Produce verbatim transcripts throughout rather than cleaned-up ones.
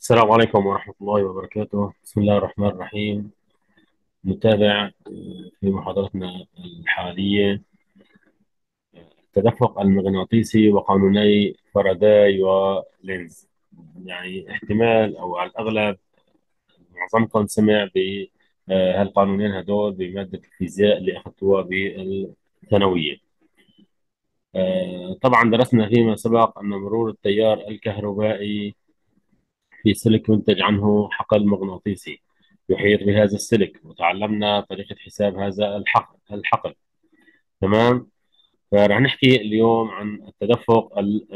السلام عليكم ورحمة الله وبركاته. بسم الله الرحمن الرحيم. نتابع آه، في محاضرتنا الحالية التدفق المغناطيسي وقانوني فاراداي ولينز. يعني احتمال أو على الأغلب معظمكم سمع بهالقانونين هدول بمادة الفيزياء اللي أخذتوها بالثانوية. آه، طبعا درسنا فيما سبق أن مرور التيار الكهربائي في سلك ينتج عنه حقل مغناطيسي يحيط بهذا السلك، وتعلمنا طريقة حساب هذا الحقل الحقل تمام. فرح نحكي اليوم عن التدفق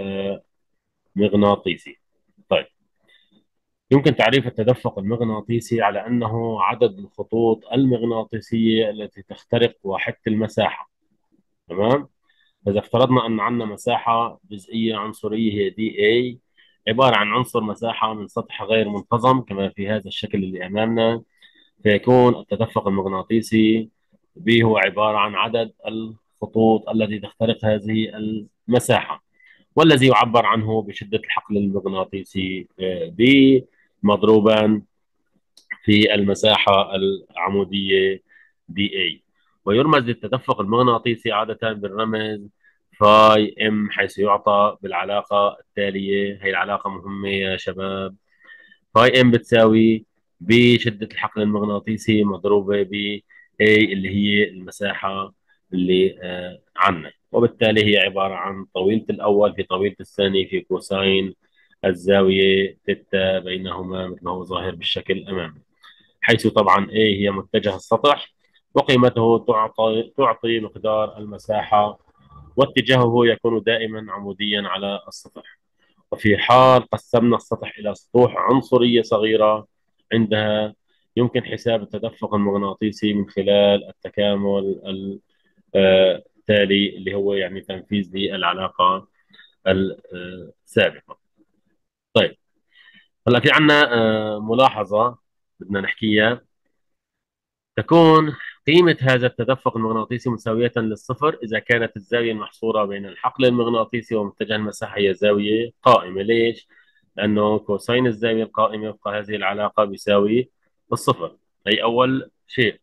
المغناطيسي. طيب، يمكن تعريف التدفق المغناطيسي على أنه عدد الخطوط المغناطيسية التي تخترق واحدة المساحة. تمام. فإذا افترضنا أن عندنا مساحة جزئية عنصرية هي دي A، عبارة عن عنصر مساحة من سطح غير منتظم كما في هذا الشكل اللي أمامنا، فيكون التدفق المغناطيسي B هو عبارة عن عدد الخطوط التي تخترق هذه المساحة، والذي يعبر عنه بشدة الحقل المغناطيسي B مضروبا في المساحة العمودية دي إيه. ويرمز للتدفق المغناطيسي عادة بالرمز فاي ام، حيث يعطى بالعلاقة التالية. هي العلاقة مهمة يا شباب. فاي ام بتساوي بشدة الحقل المغناطيسي مضروبة ب A اللي هي المساحة اللي آه عنا، وبالتالي هي عبارة عن طويلة الأول في طويلة الثاني في كوساين الزاوية تيتا بينهما، مثل ما هو ظاهر بالشكل أمامي. حيث طبعا A هي متجه السطح، وقيمته تعطي تعطي مقدار المساحة، واتجاهه يكون دائما عموديا على السطح. وفي حال قسمنا السطح إلى سطوح عنصرية صغيرة، عندها يمكن حساب التدفق المغناطيسي من خلال التكامل التالي، اللي هو يعني تنفيذ للعلاقة السابقة. طيب، هلا في عندنا آه، ملاحظة بدنا نحكيها. تكون قيمة هذا التدفق المغناطيسي مساوية للصفر إذا كانت الزاوية المحصورة بين الحقل المغناطيسي ومتجه المساحة هي زاوية قائمة. ليش؟ لأنه كوسين الزاوية القائمة وفق هذه العلاقة بيساوي الصفر. هي أول شيء.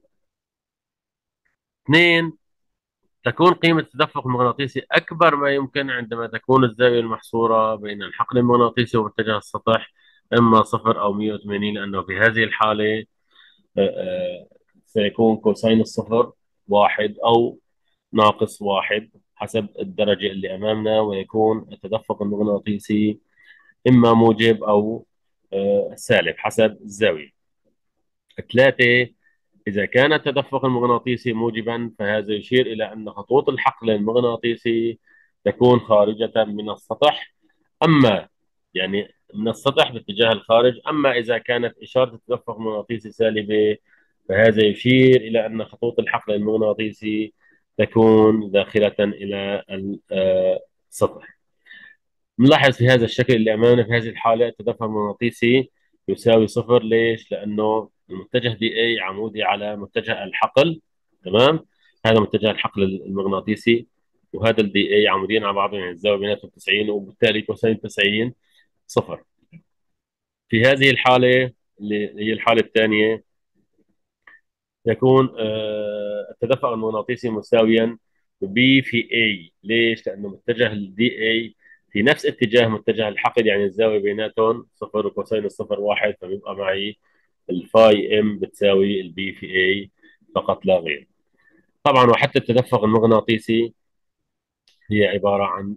اثنين، تكون قيمة التدفق المغناطيسي أكبر ما يمكن عندما تكون الزاوية المحصورة بين الحقل المغناطيسي ومتجه السطح إما صفر أو مئة وثمانين، لأنه في هذه الحالة آه، آه، سيكون كوسين الصفر واحد أو ناقص واحد حسب الدرجة اللي أمامنا، ويكون التدفق المغناطيسي إما موجب أو آه، سالب حسب الزاوية. ثلاثة، إذا كان التدفق المغناطيسي موجبا فهذا يشير إلى أن خطوط الحقل المغناطيسي تكون خارجة من السطح، أما يعني من السطح باتجاه الخارج. أما إذا كانت إشارة التدفق المغناطيسي سالبة فهذا يشير إلى أن خطوط الحقل المغناطيسي تكون داخلة إلى السطح. نلاحظ في هذا الشكل اللي أمامنا في هذه الحالة التدفق المغناطيسي يساوي صفر. ليش؟ لأنه المتجه دي A عمودي على متجه الحقل. تمام. هذا متجه الحقل المغناطيسي، وهذا الدي A عموديين على بعضهم، يعني الزاوية بيناتهم تسعين، وبالتالي كوسين تسعين صفر. في هذه الحالة اللي هي الحالة الثانية يكون آه، التدفق المغناطيسي مساويا B في A. ليش؟ لأنه متجه الدي A في نفس اتجاه متجه الحقل، يعني الزاوية بيناتهم صفر وكوسين الصفر واحد، فبيبقى معي الفاي ام بتساوي البي في A فقط لا غير. طبعا وحتى التدفق المغناطيسي هي عبارة عن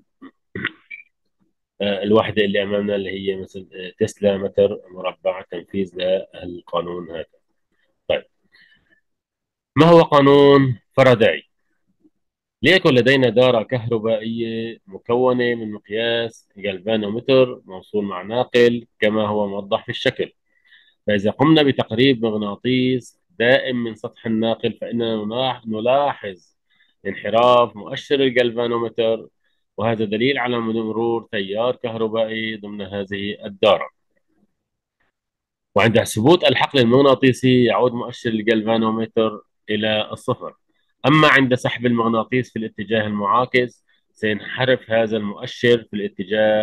آه، الوحدة اللي أمامنا اللي هي مثل آه، تسلا متر مربع، تنفيذ للقانون هذا. طيب، ما هو قانون فاراداي؟ ليكن لدينا دارة كهربائية مكونة من مقياس جلفانومتر موصول مع ناقل كما هو موضح في الشكل. فإذا قمنا بتقريب مغناطيس دائم من سطح الناقل فإننا نلاح- نلاحظ انحراف مؤشر الجلفانومتر، وهذا دليل على مرور تيار كهربائي ضمن هذه الدارة. وعند ثبوت الحقل المغناطيسي يعود مؤشر الجلفانومتر إلى الصفر. أما عند سحب المغناطيس في الاتجاه المعاكس سينحرف هذا المؤشر في الاتجاه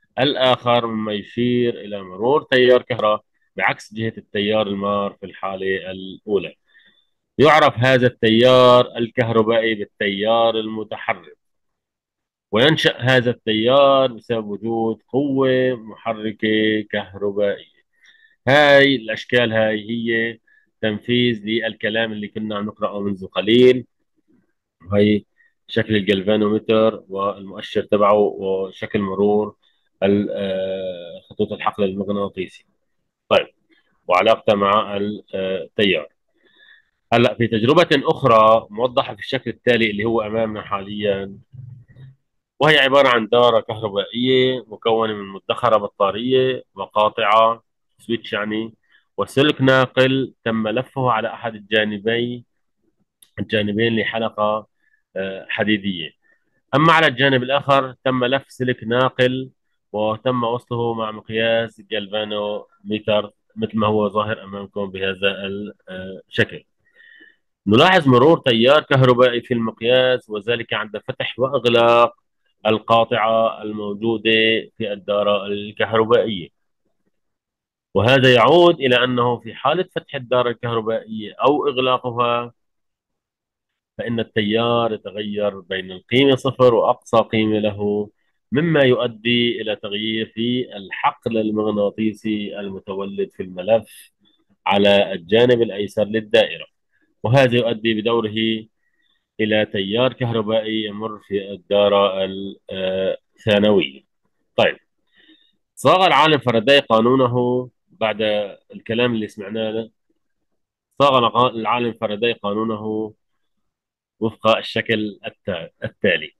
الآخر مما يشير إلى مرور تيار كهرباء بعكس جهة التيار المار في الحالة الأولى. يعرف هذا التيار الكهربائي بالتيار المتحرك، وينشأ هذا التيار بسبب وجود قوة محركة كهربائية. هاي الأشكال هاي هي تنفيذ للكلام اللي كنا عم نقرأه منذ قليل. وهي شكل الجلفانومتر والمؤشر تبعه وشكل مرور ال- آه، خطوط الحقل المغناطيسي. طيب، وعلاقته مع التيار. هلا في تجربة أخرى موضحة في الشكل التالي اللي هو أمامنا حاليا، وهي عبارة عن دارة كهربائية مكونة من مدخرة بطارية وقاطعة سويتش يعني، وسلك ناقل تم لفه على أحد الجانبي الجانبين لحلقة آه، حديدية. أما على الجانب الآخر تم لف سلك ناقل وتم وصله مع مقياس جالفانوميتر مثل ما هو ظاهر أمامكم بهذا الشكل. نلاحظ مرور تيار كهربائي في المقياس، وذلك عند فتح وإغلاق القاطعة الموجودة في الدارة الكهربائية. وهذا يعود إلى أنه في حالة فتح الدارة الكهربائية أو إغلاقها، فإن التيار يتغير بين القيمة صفر وأقصى قيمة له، مما يؤدي إلى تغيير في الحقل المغناطيسي المتولد في الملف على الجانب الأيسر للدائرة. وهذا يؤدي بدوره إلى تيار كهربائي يمر في الدارة الثانوية. طيب، صاغ العالم فاراداي قانونه بعد الكلام اللي سمعناه. صاغ العالم فاراداي قانونه وفق الشكل التالي: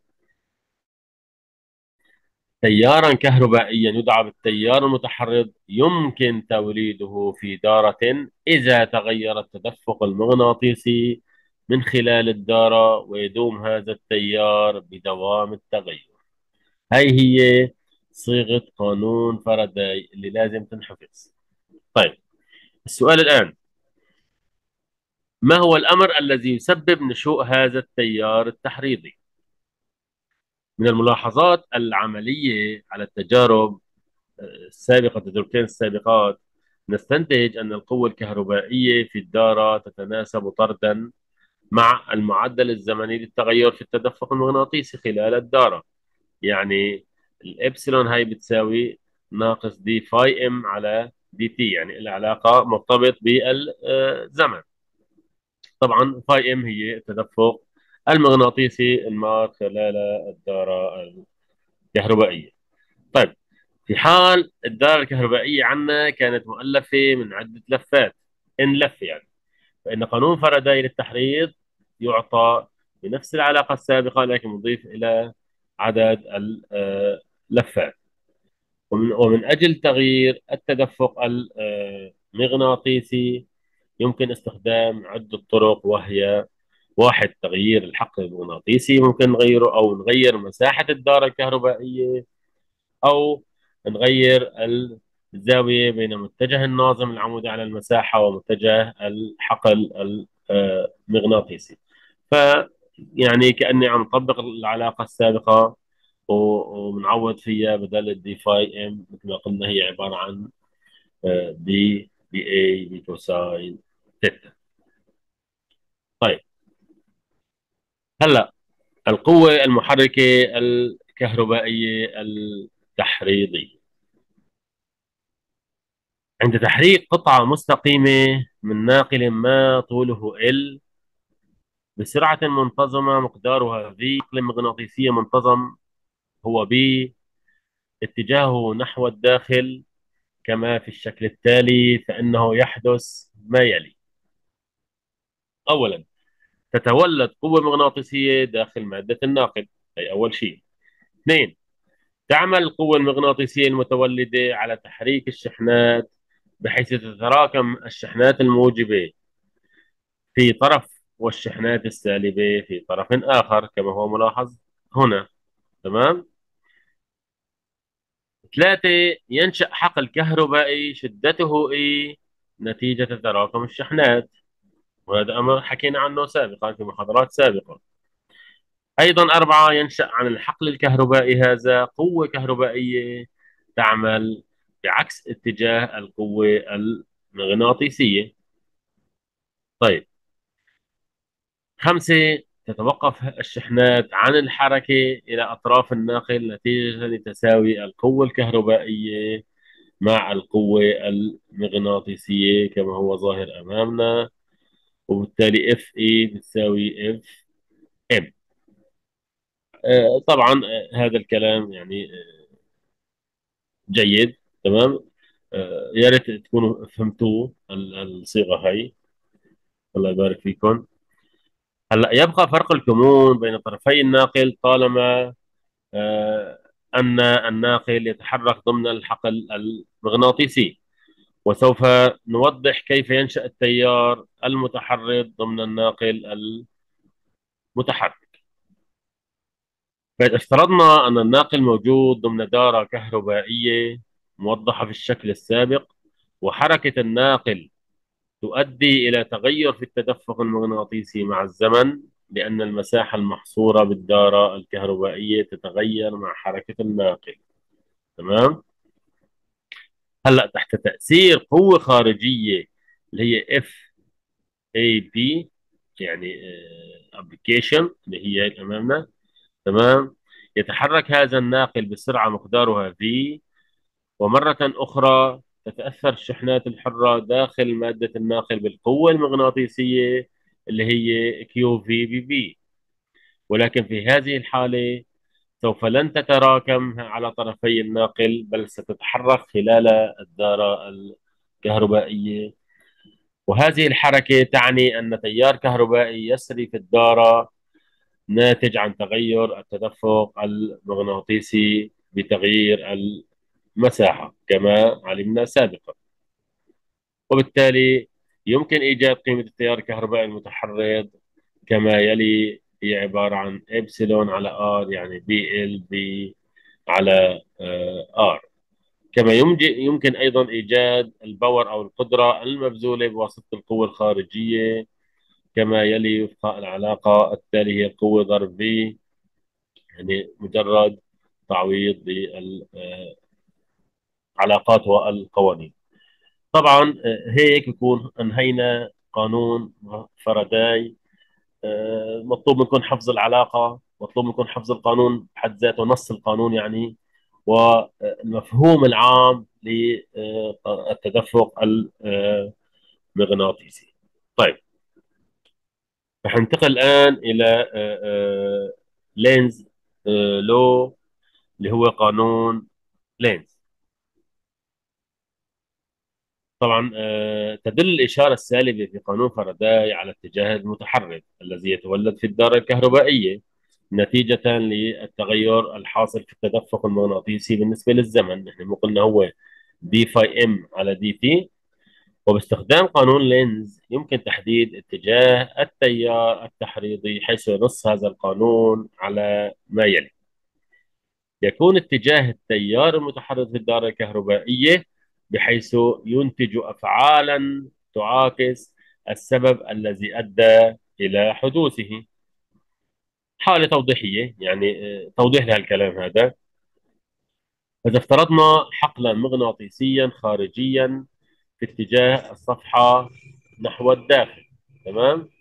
تيارا كهربائيا يدعى بالتيار المتحرك يمكن توليده في دارة إذا تغير التدفق المغناطيسي من خلال الدارة، ويدوم هذا التيار بدوام التغير. هاي هي صيغة قانون فاراداي اللي لازم تنحفظ. طيب، السؤال الآن: ما هو الأمر الذي يسبب نشوء هذا التيار التحريضي؟ من الملاحظات العملية على التجارب السابقة التجربتين السابقات نستنتج أن القوة الكهربائية في الدارة تتناسب طردا مع المعدل الزمني للتغير في التدفق المغناطيسي خلال الدارة. يعني الإبسلون هاي بتساوي ناقص دي فاي ام على دي تي، يعني العلاقة مرتبط بالزمن. طبعا فاي ام هي التدفق المغناطيسي المار خلال الدارة الكهربائية. طيب، في حال الدارة الكهربائية عندنا كانت مؤلفة من عدة لفات، إن لف يعني، فإن قانون فاراداي للتحريض يعطى بنفس العلاقة السابقة لكن نضيف إلى عدد اللفات. ومن, ومن أجل تغيير التدفق المغناطيسي يمكن استخدام عدة طرق، وهي: واحد، تغيير الحقل المغناطيسي، ممكن نغيره أو نغير مساحة الدارة الكهربائية، أو نغير الزاوية بين متجه الناظم العمودي على المساحة ومتجه الحقل المغناطيسي. ف يعني كأني عم نطبق العلاقة السابقة وبنعوض فيها، بدل الدي فاي ام مثل ما قلنا هي عبارة عن دي بي اي بكوساين ثيتا. طيب، هلا القوة المحركة الكهربائية التحريضية. عند تحريك قطعة مستقيمة من ناقل ما طوله L بسرعة منتظمة مقدارها V، نقل مغناطيسية منتظم هو B اتجاهه نحو الداخل كما في الشكل التالي، فإنه يحدث ما يلي: أولا، تتولد قوة مغناطيسية داخل مادة الناقل، أي أول شيء. اثنين، تعمل القوة المغناطيسية المتولدة على تحريك الشحنات بحيث تتراكم الشحنات الموجبة في طرف والشحنات السالبة في طرف آخر كما هو ملاحظ هنا. تمام. ثلاثة، ينشأ حقل كهربائي شدته E نتيجة تراكم الشحنات، وهذا أمر حكينا عنه سابقا في محاضرات سابقة. أيضا أربعة، ينشأ عن الحقل الكهربائي هذا قوة كهربائية تعمل بعكس اتجاه القوة المغناطيسية. طيب، خمسة، تتوقف الشحنات عن الحركة إلى أطراف الناقل نتيجة لتساوي القوة الكهربائية مع القوة المغناطيسية كما هو ظاهر أمامنا، وبالتالي اف اي بتساوي اف ام. آه، طبعا آه، هذا الكلام يعني آه، جيد. تمام. آه، يا ريت تكونوا فهمتوا ال- الصيغة هاي. الله يبارك فيكم. هلا يبقى فرق الكمون بين طرفي الناقل طالما آه، أن الناقل يتحرك ضمن الحقل المغناطيسي، وسوف نوضح كيف ينشأ التيار المتحرك ضمن الناقل المتحرك. فإذا افترضنا أن الناقل موجود ضمن دارة كهربائية موضحة في الشكل السابق، وحركة الناقل تؤدي إلى تغير في التدفق المغناطيسي مع الزمن، لأن المساحة المحصورة بالدارة الكهربائية تتغير مع حركة الناقل. تمام. هلا تحت تأثير قوة خارجية اللي هي اف اي بي، يعني ابلكيشن اللي هي هي امامنا. تمام. يتحرك هذا الناقل بسرعة مقدارها v، ومرة أخرى تتأثر الشحنات الحرة داخل مادة الناقل بالقوة المغناطيسية اللي هي كيو في بي بي. ولكن في هذه الحالة سوف لن تتراكم على طرفي الناقل، بل ستتحرك خلال الدارة الكهربائية. وهذه الحركة تعني أن تيار كهربائي يسري في الدارة ناتج عن تغير التدفق المغناطيسي بتغيير المساحة كما علمنا سابقا. وبالتالي يمكن إيجاد قيمة التيار الكهربائي المتحرك كما يلي. هي عبارة عن إبسلون على آر، يعني بي إل بي على آر. كما يمكن أيضا إيجاد الباور أو القدرة المبذولة بواسطة القوة الخارجية كما يلي وفق العلاقة التالية: هي القوة ضرب في، يعني مجرد تعويض بالعلاقات والقوانين. طبعا آه، هيك يكون انهينا قانون فاراداي. آه، مطلوب منكم حفظ العلاقه، مطلوب منكم حفظ القانون بحد ذاته، نص القانون يعني، والمفهوم العام للتدفق المغناطيسي. طيب، رح ننتقل الان الى آه، آه، لينز آه، لو، اللي هو قانون لينز. طبعا آه، تدل الإشارة السالبة في قانون فاراداي على اتجاه المتحرك الذي يتولد في الدارة الكهربائية نتيجة للتغير الحاصل في التدفق المغناطيسي بالنسبة للزمن. نحن مو قلنا هو دي فاي ام على دي تي. وباستخدام قانون لينز يمكن تحديد اتجاه التيار التحريضي، حيث ينص هذا القانون على ما يلي: يكون اتجاه التيار المتحرك في الدارة الكهربائية بحيث ينتج أفعالا تعاكس السبب الذي أدى إلى حدوثه. حالة توضيحية، يعني آه، توضيح لهالكلام هذا: إذا افترضنا حقلا مغناطيسيا خارجيا في اتجاه الصفحة نحو الداخل. تمام.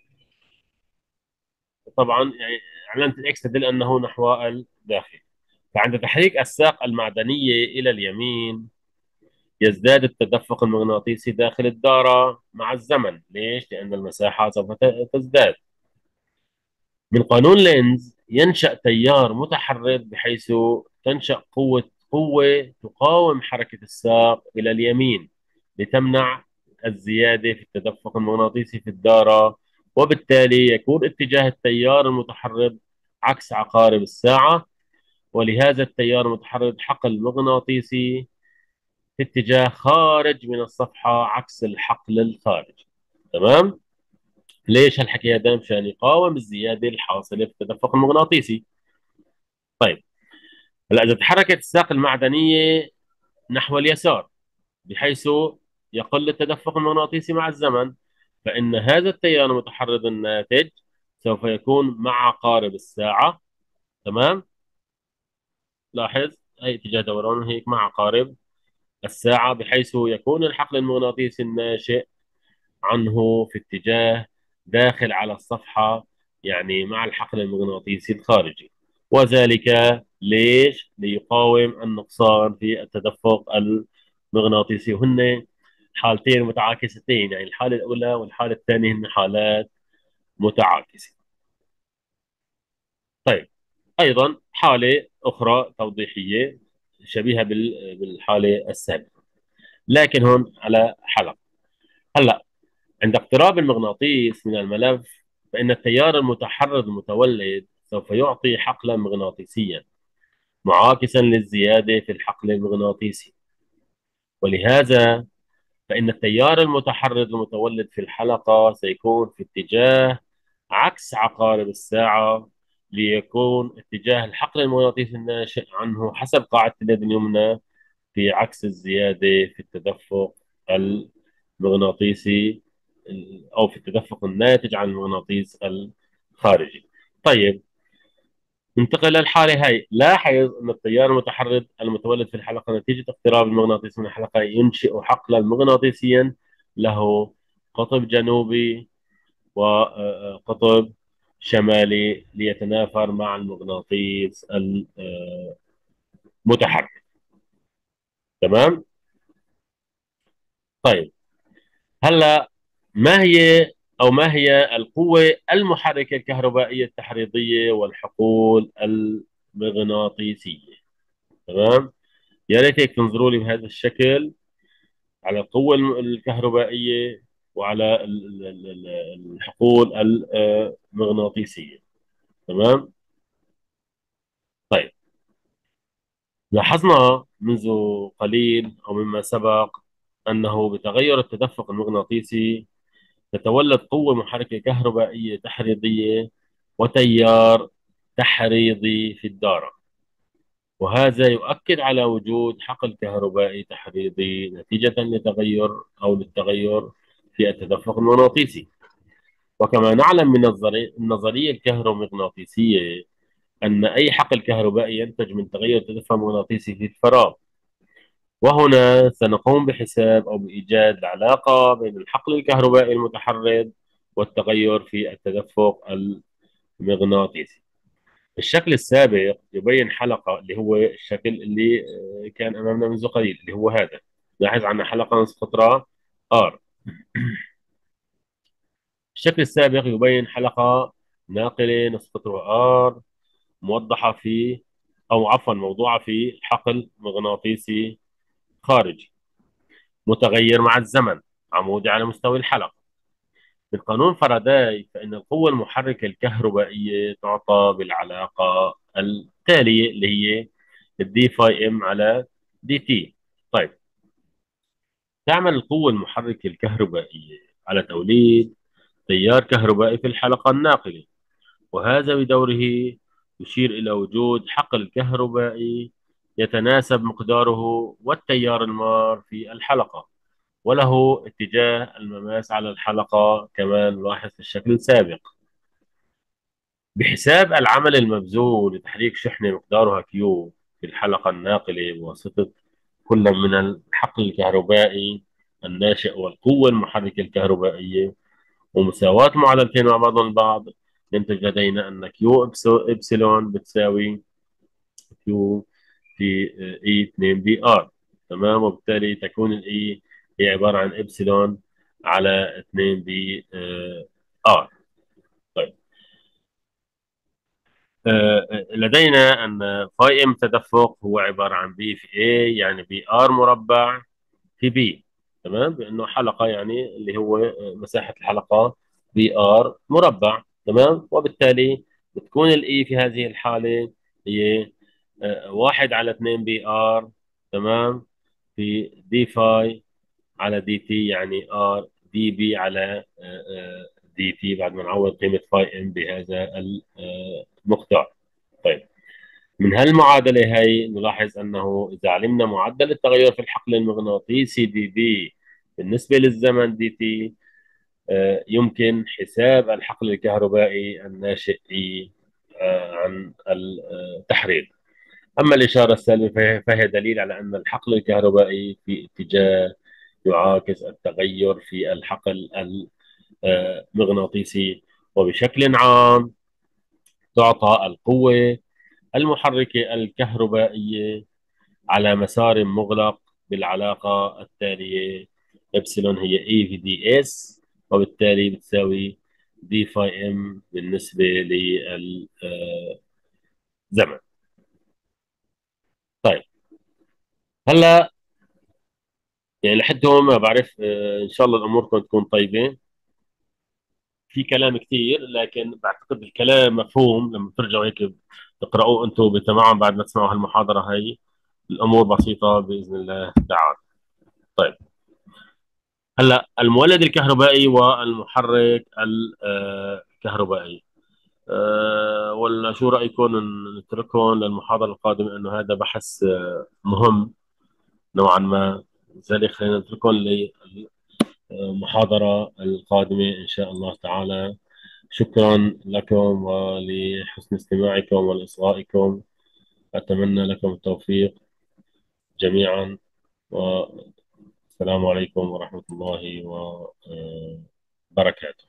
طبعا يعني علامة الإكس تدل أنه نحو الداخل. فعند تحريك الساق المعدنية إلى اليمين يزداد التدفق المغناطيسي داخل الدارة مع الزمن. ليش؟ لأن المساحة سوف تزداد. من قانون لينز ينشأ تيار متحرك بحيث تنشأ قوة قوة تقاوم حركة الساق إلى اليمين لتمنع الزيادة في التدفق المغناطيسي في الدارة، وبالتالي يكون اتجاه التيار المتحرك عكس عقارب الساعة. ولهذا التيار المتحرك حقل مغناطيسي في اتجاه خارج من الصفحة عكس الحقل الخارجي. تمام. ليش هالحكي هذا؟ مشان يقاوم الزيادة الحاصلة في التدفق المغناطيسي. طيب، هلا إذا تحركت الساق المعدنية نحو اليسار بحيث يقل التدفق المغناطيسي مع الزمن، فإن هذا التيار المتحرك الناتج سوف يكون مع عقارب الساعة. تمام. لاحظ أي اتجاه دورانه هيك مع عقارب الساعة، بحيث يكون الحقل المغناطيسي الناشئ عنه في اتجاه داخل على الصفحة، يعني مع الحقل المغناطيسي الخارجي. وذلك ليش؟ ليقاوم النقصان في التدفق المغناطيسي. وهن حالتين متعاكستين، يعني الحالة الأولى والحالة الثانية هن حالات متعاكسة. طيب، أيضا حالة أخرى توضيحية شبيهة بال- بالحالة السابقة، لكن هون على حلقة. هلا، عند اقتراب المغناطيس من الملف، فإن التيار المتحرك المتولد سوف يعطي حقلا مغناطيسيا معاكسا للزيادة في الحقل المغناطيسي. ولهذا فإن التيار المتحرك المتولد في الحلقة سيكون في اتجاه عكس عقارب الساعة، ليكون اتجاه الحقل المغناطيسي الناشئ عنه حسب قاعدة اليد اليمنى في عكس الزيادة في التدفق المغناطيسي، أو في التدفق الناتج عن المغناطيس الخارجي. طيب، ننتقل للحالة هاي. لاحظ أن التيار المتحرك المتولد في الحلقة نتيجة اقتراب المغناطيس من الحلقة ينشئ حقلا مغناطيسيا له قطب جنوبي وقطب شمالي ليتنافر مع المغناطيس المتحرك. تمام؟ طيب، هلا ما هي أو ما هي القوة المحركة الكهربائية التحريضية والحقول المغناطيسية؟ تمام؟ يا ريت هيك تنظروا لي بهذا الشكل على القوة الكهربائية وعلى ال- ال- ال- الحقول المغناطيسية. تمام؟ طيب، لاحظنا منذ قليل أو مما سبق أنه بتغير التدفق المغناطيسي تتولد قوة محركة كهربائية تحريضية وتيار تحريضي في الدارة، وهذا يؤكد على وجود حقل كهربائي تحريضي نتيجة لتغير أو للتغير في التدفق المغناطيسي. وكما نعلم من النظري- النظرية الكهرومغناطيسية أن أي حقل كهربائي ينتج من تغير التدفق المغناطيسي في الفراغ. وهنا سنقوم بحساب أو بإيجاد العلاقة بين الحقل الكهربائي المتحرك والتغير في التدفق المغناطيسي. الشكل السابق يبين حلقة، اللي هو الشكل اللي آه، كان أمامنا منذ قليل، اللي هو هذا. لاحظ عندنا حلقة نصف قطرها R. الشكل السابق يبين حلقة ناقلة نصف قطرها R، موضحة في، أو عفوا موضوعة في حقل مغناطيسي خارجي متغير مع الزمن عمودي على مستوى الحلقة. من قانون فاراداي فإن القوة المحركة الكهربائية تعطى بالعلاقة التالية، اللي هي الدي فاي ام على دي تي. طيب، تعمل القوة المحركة الكهربائية على توليد تيار كهربائي في الحلقة الناقلة، وهذا بدوره يشير إلى وجود حقل كهربائي يتناسب مقداره والتيار المار في الحلقة، وله اتجاه المماس على الحلقة كما نلاحظ في الشكل السابق. بحساب العمل المبذول لتحريك شحنة مقدارها كيو في الحلقة الناقلة بواسطة كل من الحقل الكهربائي الناشئ والقوة المحركة الكهربائية ومساواة معادلتين مع بعضهم البعض، ينتج لدينا أن كيو إبسلون بتساوي كيو في إي اثنين بي آر. تمام، وبالتالي تكون الإي هي عبارة عن إبسلون على اثنين بي آر. طيب، آه، لدينا أن فاي ام تدفق هو عبارة عن بي في اي، يعني بي ار مربع في بي. تمام، بأنه حلقة يعني اللي هو آه، مساحة الحلقة بي ار مربع. تمام، وبالتالي بتكون الاي في هذه الحالة هي آه، واحد على اثنين بي ار. تمام، في دي فاي على دي تي، يعني ار دي بي على آه، آه، دي تي بعد ما نعوض قيمة فاي ام بهذا المقدار. طيب، من هالمعادلة هي نلاحظ أنه إذا علمنا معدل التغير في الحقل المغناطيسي دي بي بالنسبة للزمن دي تي، آه، يمكن حساب الحقل الكهربائي الناشئ إي آه، عن التحرير. أما الإشارة السالبة فهي فهي دليل على أن الحقل الكهربائي في اتجاه يعاكس التغير في الحقل المغناطيسي. وبشكل عام تعطى القوة المحركة الكهربائية على مسار مغلق بالعلاقة التالية: إبسلون هي E في دي اس، وبالتالي بتساوي دي فاي ام بالنسبة للزمن. طيب، هلا يعني لحد هون ما بعرف، آه، ان شاء الله الامور تكون طيبه. في كلام كثير لكن بعتقد الكلام مفهوم لما ترجعوا هيك تقرأوه انتم بتمعن بعد ما تسمعوا هالمحاضره هي. الامور بسيطه باذن الله تعالى. طيب، هلا المولد الكهربائي والمحرك الكهربائي، أه ولا شو رايكم نتركهم للمحاضره القادمه؟ انه هذا بحث آه، مهم نوعا ما. لذلك خلينا نتركهم للمحاضره القادمه ان شاء الله تعالى. شكرا لكم ولحسن استماعكم ولإصغائكم. أتمنى لكم التوفيق جميعا، والسلام عليكم ورحمة الله وبركاته.